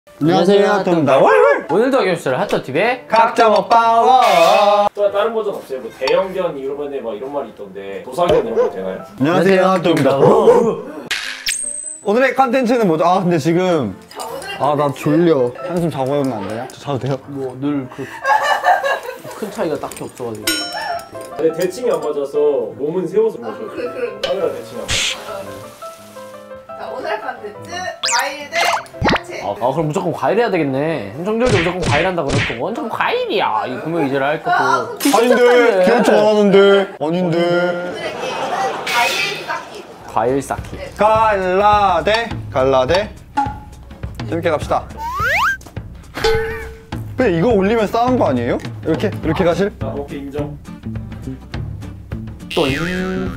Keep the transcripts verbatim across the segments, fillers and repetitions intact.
안녕하세요, 뚱다. 오늘도 어김없이 핫도티비의 각자 먹방워. 또 다른 버전 없어요? 뭐 대형견 이런 막 이런 말이 있던데 도사견 이런 거 되나요? 안녕하세요, 뚱다. 오늘의 컨텐츠는 뭐죠? 아 근데 지금 아 나 졸려. 한숨 자고 오면 안 되냐? 저 자도 돼요? 뭐 늘 그 큰 차이가 딱히 없어가지고. 근데 대칭이 안 맞아서 몸은 세워서 보셔도 카메라 대칭이 안 맞아요. 자, 오늘 컨텐츠 과일 대 야채. 아, 아 그럼 무조건 과일 해야 되겠네. 행정절도 무조건 과일 한다 그랬고 완전 과일이야. 이 분명 이제를 할 거고. 아닌데 기억도 안 하는데. 아닌데. 오늘의 게임은 과일 쌓기. 과일 쌓기. 갈라데 갈라데. 재밌게 갑시다. 근데 이거 올리면 싸운 거 아니에요? 이렇게 이렇게 가실? 아 오케이 인정. 또잉.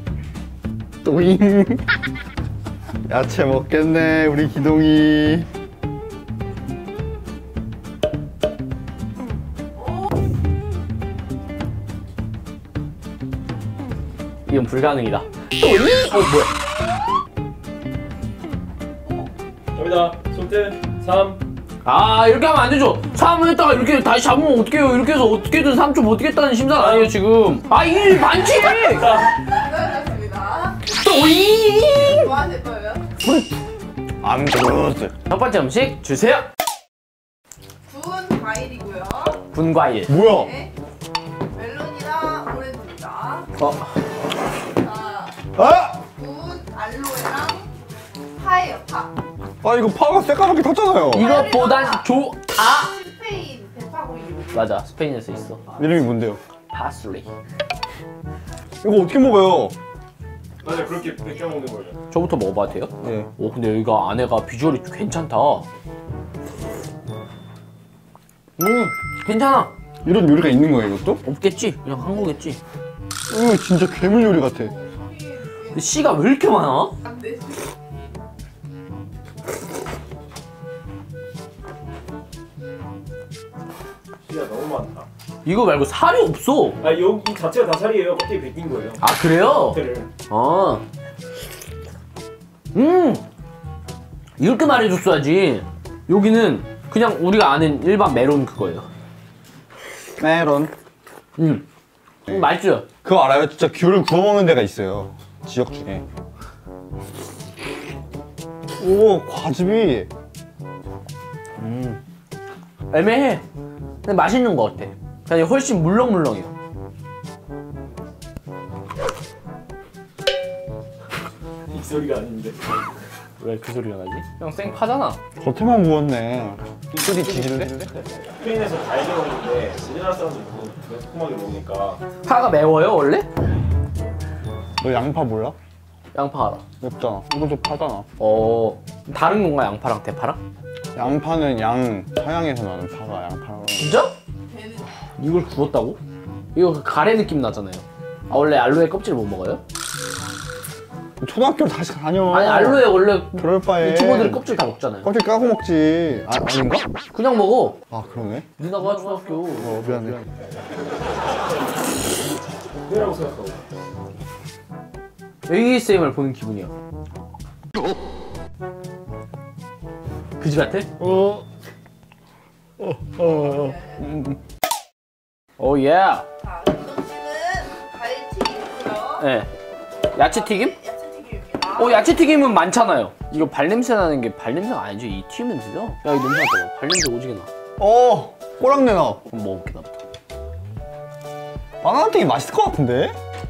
또잉. 야채 먹겠네 우리 기동이. 이건 불가능이다. 또잉. 어 뭐야? 갑니다. 손끝 삼. 아 이렇게 하면 안 되죠. 삼 했다가 이렇게 다시 잡으면 어떡해요. 이렇게 해서 어떻게든 삼 초 버티겠다는 심산 아니에요 지금. 아 이게 많지. 수고하셨습니다. 또잉. 뭐 하실 거예요? 안 들었어. 첫 번째 음식 주세요. 구운 과일이고요. 군 과일. 뭐야? 네. 멜론이랑 오렌지입니다. 어. 자, 아! 구운 알로에랑 파예요, 파. 아 이거 파가 새까맣게 탔잖아요. 이것보단 조 아. 스페인 대파고기. 맞아 스페인에서 있어. 이름이 뭔데요? 파슬리. 이거 어떻게 먹어요? 맞아 그렇게 벗겨 먹는 거예요. 저부터 먹어봐도 돼요? 네. 오 근데 여기가 안에가 비주얼이 괜찮다. 음 괜찮아. 이런 요리가 있는 거예요 이것도? 없겠지? 그냥 한국겠지. 이거 진짜 괴물 요리 같아. 근데 씨가 왜 이렇게 많아? 안 되지. 진짜 너무 많다. 이거 말고 살이 없어. 아 여기 이 자체가 다 살이에요. 껍데기 벗긴 거예요. 아 그래요? 겉에를. 아. 음 이렇게 말해줬어야지. 여기는 그냥 우리가 아는 일반 메론 그거예요. 메론. 음, 음 맛있어요. 그거 알아요? 진짜 귤을 구워 먹는 데가 있어요. 지역 중에. 오 과즙이. 음 애매해. 근데 맛있는 것 같아. 그냥 훨씬 물렁물렁해요. 이 소리가 아닌데. 왜 그 소리가 나지? 그냥 생파잖아. 겉에만 구웠네. 입술이 지질래? 스페인에서 달게 먹는데 우리나라 사람들 그거 새콤하게 먹으니까. 파가 매워요 원래? 너 양파 몰라? 양파 알아. 맵잖아. 이것도 파잖아. 어 다른 건가 양파랑 대파랑? 양파는 양 서양에서 나는 파가 양파라고. 진짜? 배는 이걸 구웠다고? 이거 그 가래 느낌 나잖아요. 아 원래 알로에 껍질 못 먹어요? 초등학교 다시 다녀. 아니 알로에 원래 그럴 바에 유튜버들이 껍질 다 먹잖아요. 껍질 까고 먹지. 아, 아닌가? 그냥 먹어. 아 그러네. 누나가 초등학교. 어 미안해. 그래라고 생각하고. 에이에스엠알 보는 기분이야. 그지 같아? 어. 어. 어. 오 예. 자, 기동 씨는 과일 튀김이고요. 네. 야채 튀김? 야채 튀김입니다. 어 야채 튀김은 많잖아요. 이거 발냄새 나는 게 발냄새가 아니죠? 이 튀김 냄새죠? 야 이거 냄새 나잖아. 발냄새 오지게 나. 어. 꼬랑내 나. 그럼 먹어볼게 나부터. 바나나 튀김 맛있을 것 같은데?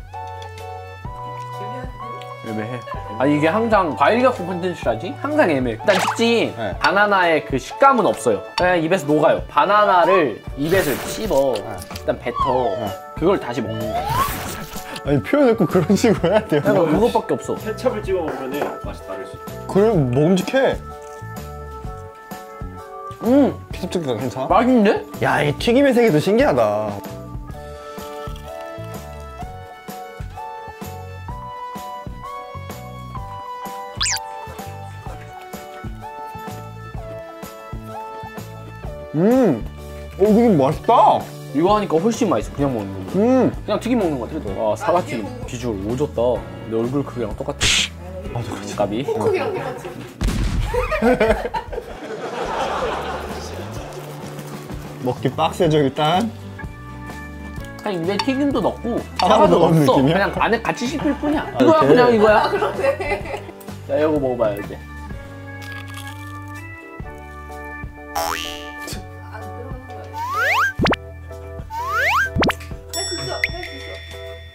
애매해. 아니 이게 항상 과일 갖고 콘텐츠라지? 항상 애매해. 일단 특징이 네. 바나나의 그 식감은 없어요. 그냥 입에서 녹아요. 바나나를 입에서 씹어. 네. 일단 뱉어. 네. 그걸 다시 먹는 거야. 아니 표현을 꼭 그런 식으로 해야 돼요. 그냥 그것밖에 없어. 케찹을 찍어 먹으면 맛이 다를 수 있어. 그래 먹음직해. 음 케첩 찍기가 괜찮아? 맛있는데? 야, 이 튀김의 세계도 신기하다. 음, 어, 이거 맛있다. 이거 하니까 훨씬 맛있어. 그냥 먹는 거. 음, 그냥 튀김 먹는 거 같아. 와 사과튀김 비주얼 오졌다. 내 얼굴 크기랑 똑같아. 맞아, 그렇지. 까비. 크기랑 똑같이. 먹기 빡세죠 일단. 그냥 입에 튀김도 넣고 사과도 사과도 넣은 넣었어. 느낌이야? 그냥 안에 같이 씹힐 뿐이야. 이거야 이렇게? 그냥 이거야. 그러네. 자 이거 먹어봐요 이제. 안 들어오는 거야. 할 수 있어. 할 수 있어.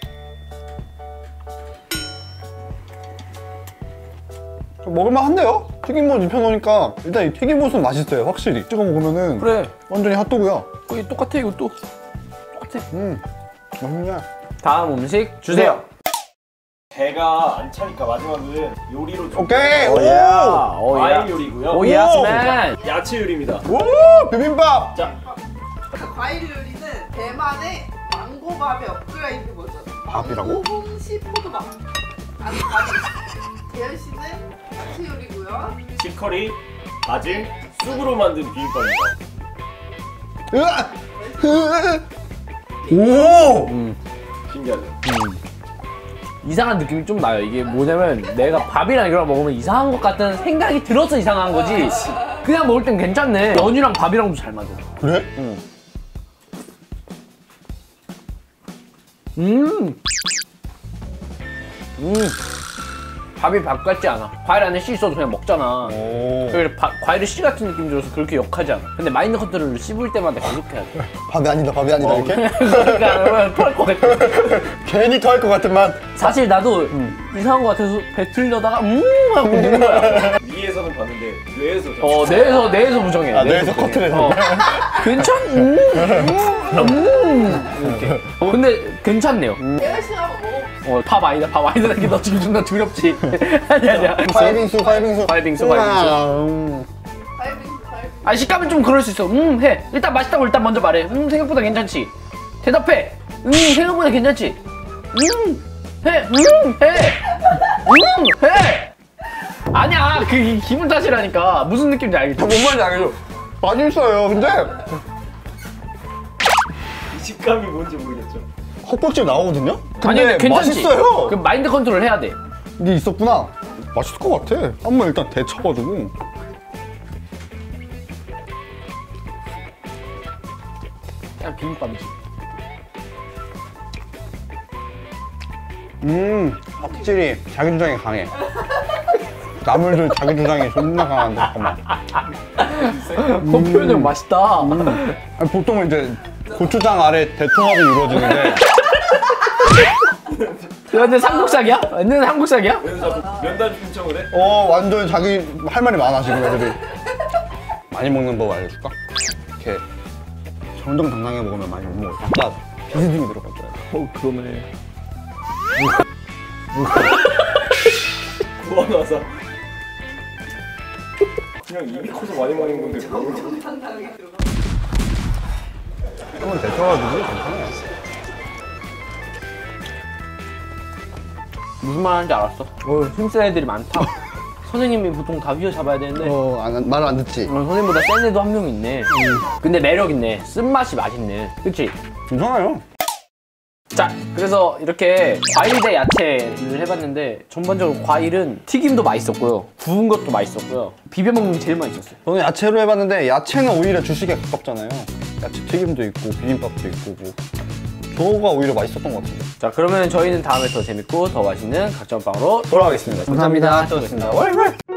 먹을만 한데요? 튀김옷 입혀놓으니까 일단 이 튀김옷은 맛있어요 확실히. 찍어 먹으면은 그래. 완전히 핫도그야. 거기 똑같아 이것도. 똑같아. 음 맛있네. 다음 음식 주세요. 배가 안 차니까 마지막은 요리로 좀 오케이. 오, 야. 오, 야. 과일 요리고요. 오, 예스맨. 야채 요리입니다. 오 비빔밥. 자, 과일 요리는 대만의 망고밥의 업그레이드 버전. 밥이라고? 홍시 포도밥. 아니 밥이. 재현 씨는 야채 요리고요. 치커리, 바질, 쑥으로 만든 비빔밥입니다. 으아! 으아! 오. 음. 신기하죠? 이상한 느낌이 좀 나요. 이게 뭐냐면 내가 밥이랑 이걸 먹으면 이상한 것 같다는 생각이 들어서 이상한 거지. 그냥 먹을 땐 괜찮네. 연유랑 밥이랑도 잘 맞아. 그래? 응. 음. 음. 밥이 밥 같지 않아. 과일 안에 씨 있어도 그냥 먹잖아. 오. 그래서 바- 과일에 씨 같은 느낌이 들어서 그렇게 역하지 않아. 근데 마인드 컨트롤을 씹을 때마다 계속 해야 돼. 밥이 아니다 밥이 아니다 이렇게? 그러니까 토할 것 같아. 괜히 토할 것 같은 맛. 사실 나도 이상한 것 같아서 뱉으려다가 음 하고 먹는 거야. 위에서는 봤는데 뇌에서 좀 어 뇌에서 뇌에서 부정해. 아 뇌에서 부정해. 커트를 어. 했네. 괜찮? 음, 음, 음. 이렇게. 어, 근데 괜찮네요. 재현 씨가 한번 먹어볼게요. 어, 밥 아니다, 밥 아니다. 이게 너 지금 존나 두렵지? 아니, 아니야. 과일빙수 과일빙수. 과일빙수, 과일빙수. 음. 과일빙수 과일빙수. 아, 식감은 좀 그럴 수 있어. 음, 해. 일단 맛있다고 일단 먼저 말해. 음, 생각보다 괜찮지? 대답해. 음, 생각보다 괜찮지? 음, 해. 음, 해. 음, 해. 아니야, 그 이- 기분 탓이라니까. 무슨 느낌인지 알겠지? 뭔 말인지 알겠죠? 맛있어요 근데 이 식감이 뭔지 모르겠죠? 헛박질 나오거든요? 근데 아니, 근데 괜찮지? 맛있어요. 그 마인드 컨트롤 해야 돼. 이게 있었구나. 맛있을 것 같아. 한번 일단 데쳐가지고. 그냥 비빔밥이지. 음, 확실히 자기 주장이 강해. 나물들 자기 주장이 존나 강한데 잠깐만. 그 표현은 맛있다. 아니, 보통은 이제 고추장 아래 대통합이 이루어지는데 완전 삼국사기야? 완전 삼국사기야? 그래서 자꾸 면담 신청을 해? 어 완전 자기 할 말이 많아 지금 애들이. 많이 먹는 법 알려줄까? 이렇게 정정당당하게 먹으면 많이 못 먹어. 약간 비스듬히 들어갈 거야. 어, 그러네. 구워놔서 그냥 입이 커서 많이 먹는 건데 뭐. 당당하게 들어가. 한번 데쳐가지고 괜찮아요. 무슨 말 하는지 알았어. 어, 힘센 애들이 많다. 선생님이 보통 다 휘어잡아야 되는데 어, 안, 말을 안 듣지? 어, 선생님보다 센 애도 한 명 있네. 근데 매력 있네. 쓴맛이 맛있네. 그치? 괜찮아요. 자, 그래서 이렇게 과일 대 야채를 해봤는데 전반적으로 과일은 튀김도 맛있었고요. 구운 것도 맛있었고요. 비벼 먹는 게 제일 맛있었어요. 저는 야채로 해봤는데 야채는 오히려 주식에 가깝잖아요. 야채 튀김도 있고 비빔밥도 있고 뭐 저거가 오히려 맛있었던 것 같은데. 자, 그러면 저희는 다음에 더 재밌고 더 맛있는 각종 빵으로 돌아가겠습니다. 감사합니다. 또 뵙겠습니다. 월월.